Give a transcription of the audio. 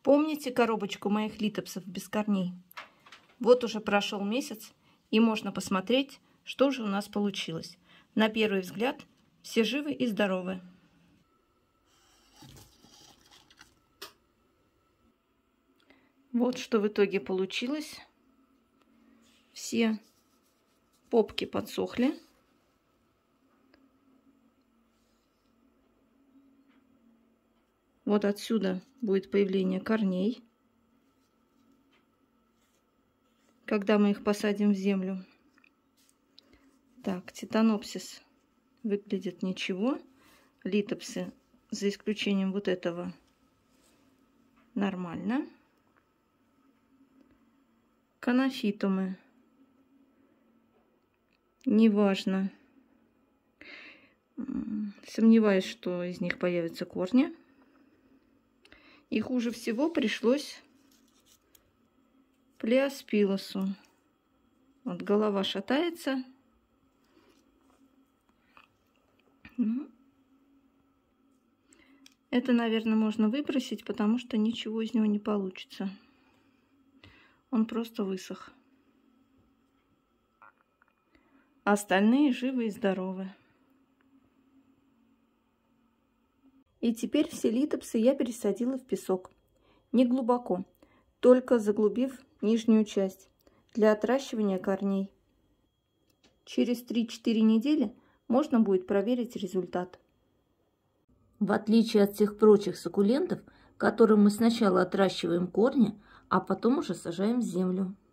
Помните коробочку моих литопсов без корней? Вот уже прошел месяц, и можно посмотреть, что же у нас получилось. На первый взгляд все живы и здоровы. Вот что в итоге получилось. Все попки подсохли. Вот отсюда будет появление корней, когда мы их посадим в землю. Так, титанопсис выглядит ничего. Литопсы, за исключением вот этого, нормально. Канофитумы. Неважно. Сомневаюсь, что из них появятся корни. И хуже всего пришлось Плеоспилосу. Вот голова шатается. Это, наверное, можно выбросить, потому что ничего из него не получится. Он просто высох. Остальные живы и здоровы. И теперь все литопсы я пересадила в песок. Не глубоко, только заглубив нижнюю часть для отращивания корней. Через 3-4 недели можно будет проверить результат. В отличие от всех прочих суккулентов, которым мы сначала отращиваем корни, а потом уже сажаем в землю.